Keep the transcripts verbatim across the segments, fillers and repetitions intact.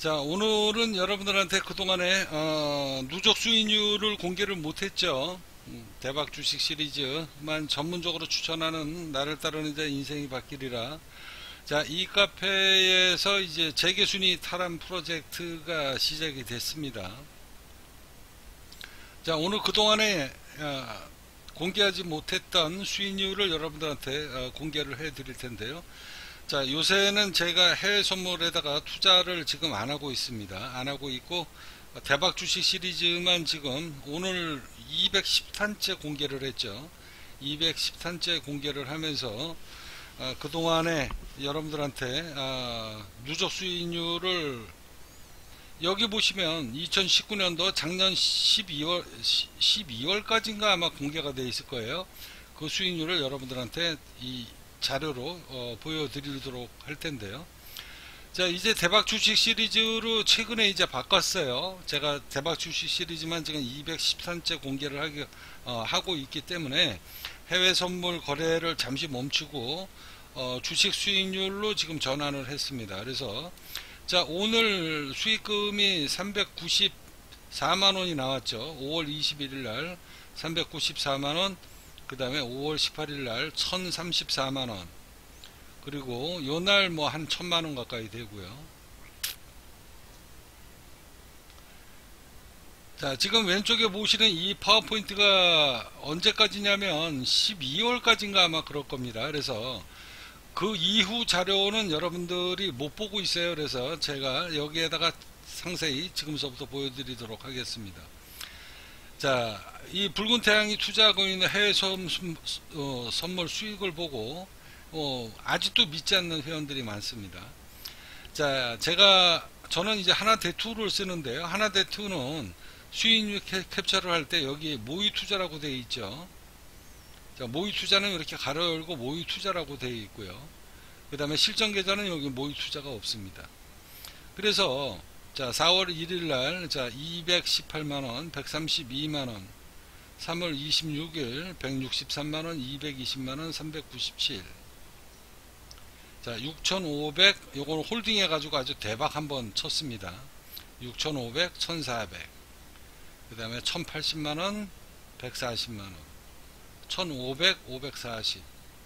자, 오늘은 여러분들한테 그동안에 어, 누적 수익률을 공개를 못했죠. 음, 대박 주식 시리즈만 전문적으로 추천하는 나를 따르는 이제 인생이 바뀌리라. 자, 이 카페에서 이제 재계순위 탈환 프로젝트가 시작이 됐습니다. 자, 오늘 그동안에 어, 공개하지 못했던 수익률을 여러분들한테 어, 공개를 해 드릴 텐데요. 자, 요새는 제가 해외 선물에다가 투자를 지금 안 하고 있습니다. 안 하고 있고, 대박 주식 시리즈만 지금 오늘 이백십 탄째 공개를 했죠. 이백십 탄째 공개를 하면서, 어, 그동안에 여러분들한테, 어, 누적 수익률을 여기 보시면 이천십구 년도 작년 십이월, 십이월까지인가 아마 공개가 되어 있을 거예요. 그 수익률을 여러분들한테 이 자료로 어, 보여드리도록 할 텐데요. 자, 이제 대박 주식 시리즈로 최근에 이제 바꿨어요. 제가 대박 주식 시리즈만 지금 이백십 탄째 공개를 하기, 어, 하고 있기 때문에 해외 선물 거래를 잠시 멈추고 어, 주식 수익률로 지금 전환을 했습니다. 그래서 자, 오늘 수익금이 삼백구십사만 원이 나왔죠. 오월 이십일일 날 삼백구십사만 원, 그 다음에 오월 십팔일 날 천삼십사만 원, 그리고 요날 뭐 한 천만 원 가까이 되고요. 자, 지금 왼쪽에 보시는 이 파워포인트가 언제까지냐면 십이월까지인가 아마 그럴 겁니다. 그래서 그 이후 자료는 여러분들이 못 보고 있어요. 그래서 제가 여기에다가 상세히 지금서부터 보여드리도록 하겠습니다. 자, 이 붉은 태양이 투자하고 있는 해외 선, 어, 선물 수익을 보고 어, 아직도 믿지 않는 회원들이 많습니다. 자, 제가 저는 이제 하나대투를 쓰는데요. 하나대투는 수익률 캡, 캡처를 할 때 여기 모의 투자라고 되어 있죠. 자, 모의 투자는 이렇게 가로 열고 모의 투자라고 되어 있고요. 그 다음에 실전 계좌는 여기 모의 투자가 없습니다. 그래서 자, 사월 일일 날 자, 이백십팔만 원, 백삼십이만 원, 삼월 이십육일 백육십삼만 원, 이백이십만 원, 삼백구십칠. 자, 육천오백, 요거는 홀딩 해가지고 아주 대박 한번 쳤습니다. 육천오백, 천사백. 그 다음에 천팔십만 원, 백사십만 원, 천오백, 오백사십,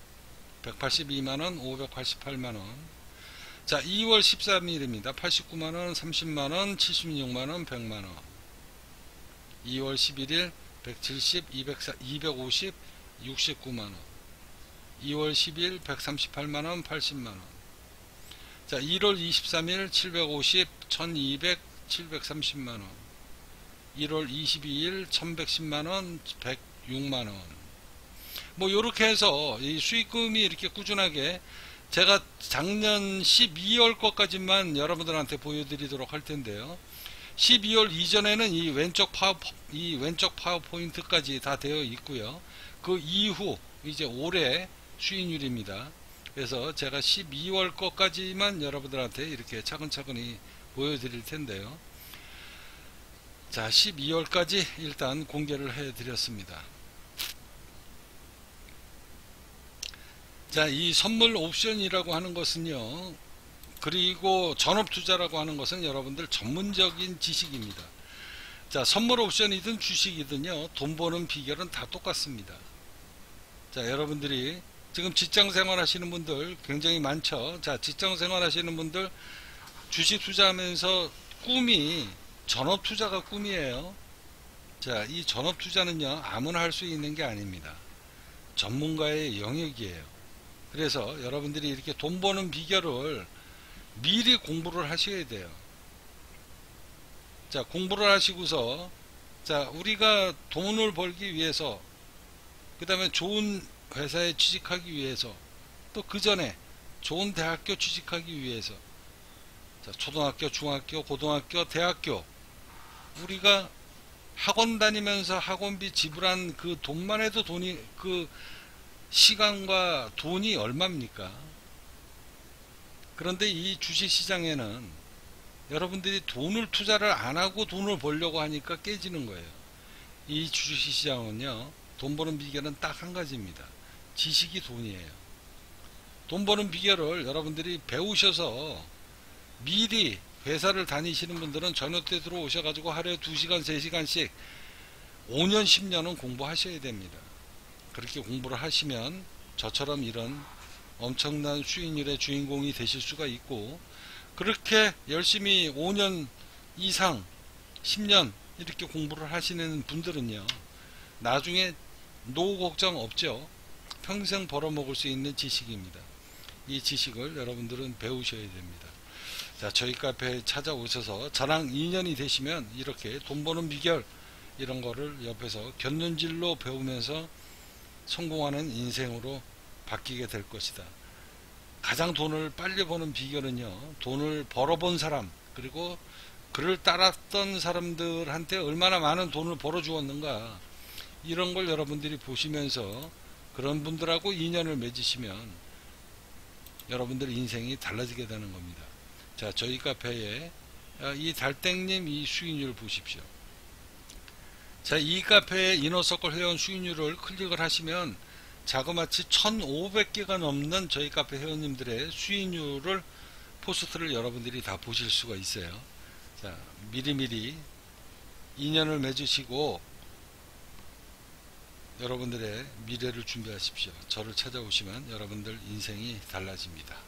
백팔십이만 원, 오백팔십팔만 원. 자, 이월 십삼일입니다. 팔십구만 원, 삼십만 원, 칠십육만 원, 백만 원. 이월 십일일 백칠십, 이백사, 이백오십, 육십구만 원. 이월 십일 백삼십팔만 원, 팔십만 원. 자, 일월 이십삼일 칠백오십, 천이백, 칠백삼십만 원. 일월 이십이일 천백십만 원, 백육만 원. 뭐 요렇게 해서 이 수익금이 이렇게 꾸준하게 제가 작년 십이월 것까지만 여러분들한테 보여드리도록 할 텐데요. 십이월 이전에는 이 왼쪽 파워, 이 왼쪽 파워포인트까지 다 되어 있고요. 그 이후 이제 올해 수익률입니다. 그래서 제가 십이월 것까지만 여러분들한테 이렇게 차근차근히 보여드릴 텐데요. 자, 십이월까지 일단 공개를 해 드렸습니다. 자, 이 선물 옵션이라고 하는 것은요, 그리고 전업 투자라고 하는 것은 여러분들 전문적인 지식입니다. 자, 선물 옵션이든 주식이든요, 돈 버는 비결은 다 똑같습니다. 자, 여러분들이 지금 직장 생활 하시는 분들 굉장히 많죠. 자, 직장 생활 하시는 분들 주식 투자하면서 꿈이 전업 투자가 꿈이에요. 자, 이 전업 투자는요, 아무나 할 수 있는 게 아닙니다. 전문가의 영역이에요. 그래서 여러분들이 이렇게 돈 버는 비결을 미리 공부를 하셔야 돼요. 자, 공부를 하시고서 자, 우리가 돈을 벌기 위해서, 그 다음에 좋은 회사에 취직하기 위해서, 또 그 전에 좋은 대학교 취직하기 위해서, 자, 초등학교, 중학교, 고등학교, 대학교, 우리가 학원 다니면서 학원비 지불한 그 돈만 해도 돈이, 그 시간과 돈이 얼마입니까? 그런데 이 주식시장에는 여러분들이 돈을 투자를 안하고 돈을 벌려고 하니까 깨지는 거예요. 이 주식시장은요, 돈 버는 비결은 딱 한 가지입니다. 지식이 돈이에요. 돈 버는 비결을 여러분들이 배우셔서 미리 회사를 다니시는 분들은 저녁 때 들어오셔가지고 하루에 두 시간 세 시간씩 오 년 십 년은 공부하셔야 됩니다. 그렇게 공부를 하시면 저처럼 이런 엄청난 수익률의 주인공이 되실 수가 있고, 그렇게 열심히 오 년 이상 십 년 이렇게 공부를 하시는 분들은요, 나중에 노후 걱정 없죠. 평생 벌어먹을 수 있는 지식입니다. 이 지식을 여러분들은 배우셔야 됩니다. 자, 저희 카페에 찾아오셔서 저랑 인연이 되시면 이렇게 돈 버는 비결 이런 거를 옆에서 견눈질로 배우면서 성공하는 인생으로 바뀌게 될 것이다. 가장 돈을 빨리 버는 비결은요, 돈을 벌어본 사람, 그리고 그를 따랐던 사람들한테 얼마나 많은 돈을 벌어 주었는가, 이런 걸 여러분들이 보시면서 그런 분들하고 인연을 맺으시면 여러분들 인생이 달라지게 되는 겁니다. 자, 저희 카페에 이 달땡님 이 수익률 보십시오. 자, 이 카페의 이너서클 회원 수익률을 클릭을 하시면 자그마치 천오백 개가 넘는 저희 카페 회원님들의 수익률을, 포스트를 여러분들이 다 보실 수가 있어요. 자, 미리미리 인연을 맺으시고 여러분들의 미래를 준비하십시오. 저를 찾아오시면 여러분들 인생이 달라집니다.